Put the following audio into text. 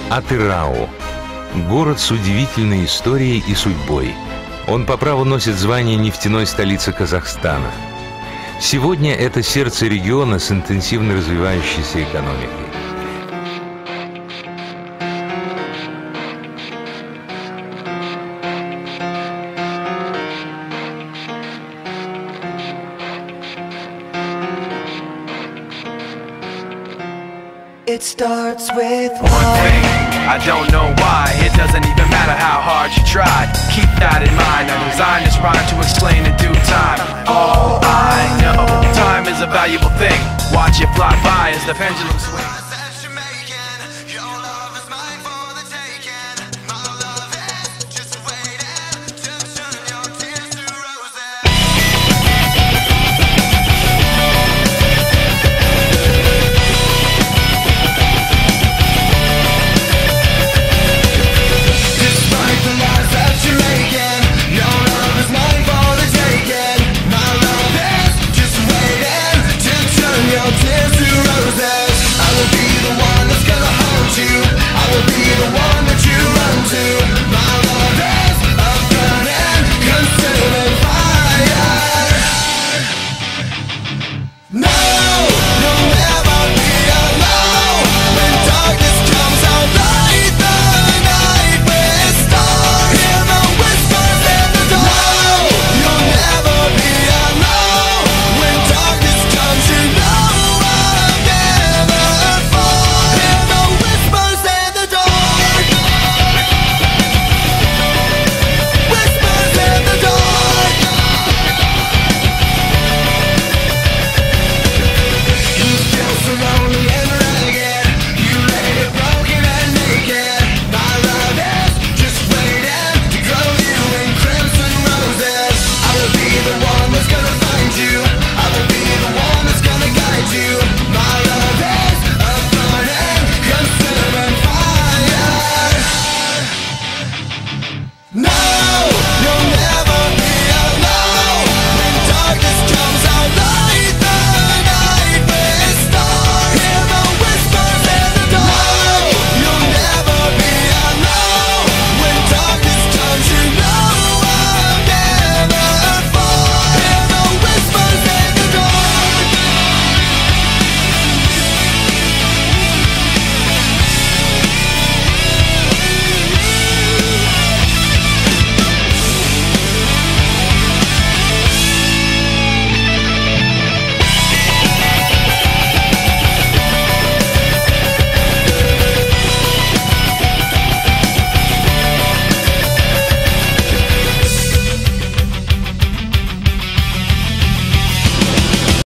Атырау. Город с удивительной историей и судьбой. Он по праву носит звание нефтяной столицы Казахстана. Сегодня это сердце региона с интенсивно развивающейся экономикой. It starts with one thing, I don't know why. It doesn't even matter how hard you try. Keep that in mind, I designed this rhyme to explain in due time. All I know, time is a valuable thing. Watch it fly by as the pendulum swings.